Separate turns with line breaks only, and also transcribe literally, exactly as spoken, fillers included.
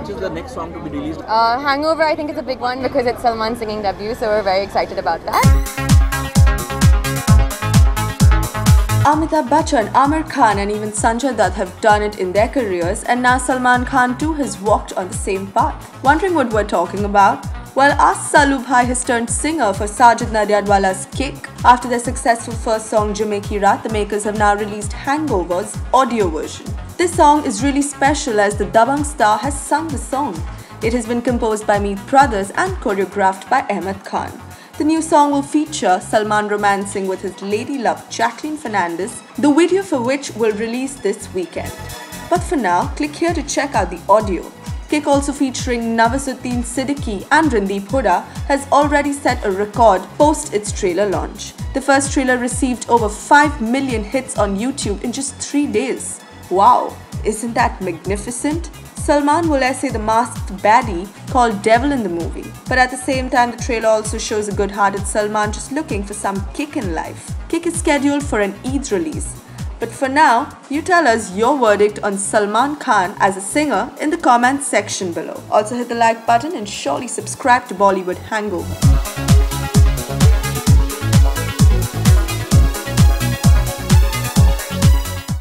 which is the next song to be released?
Uh, Hangover, I think, is a big one because it's Salman's singing debut, so we're very excited about that.
Amitabh Bachchan, Aamir Khan and even Sanjay Dutt have done it in their careers, and now Salman Khan too has walked on the same path. Wondering what we're talking about? Well, ask Salu Bhai has turned singer for Sajid Nadiadwala's Kick. After their successful first song Jume Ki Raat, the makers have now released Hangover's audio version. This song is really special as the Dabangg star has sung the song. It has been composed by Meet Brothers and choreographed by Ahmed Khan. The new song will feature Salman romancing with his lady love Jacqueline Fernandez, the video for which will release this weekend. But for now, click here to check out the audio. Kick, also featuring Nawazuddin Siddiqui and Randeep Hooda, has already set a record post its trailer launch. The first trailer received over five million hits on YouTube in just three days. Wow, isn't that magnificent? Salman will essay the masked baddie called Devil in the movie. But at the same time, the trailer also shows a good-hearted Salman just looking for some kick in life. Kick is scheduled for an Eid release. But for now, you tell us your verdict on Salman Khan as a singer in the comments section below. Also hit the like button and surely subscribe to Bollywood Hangover.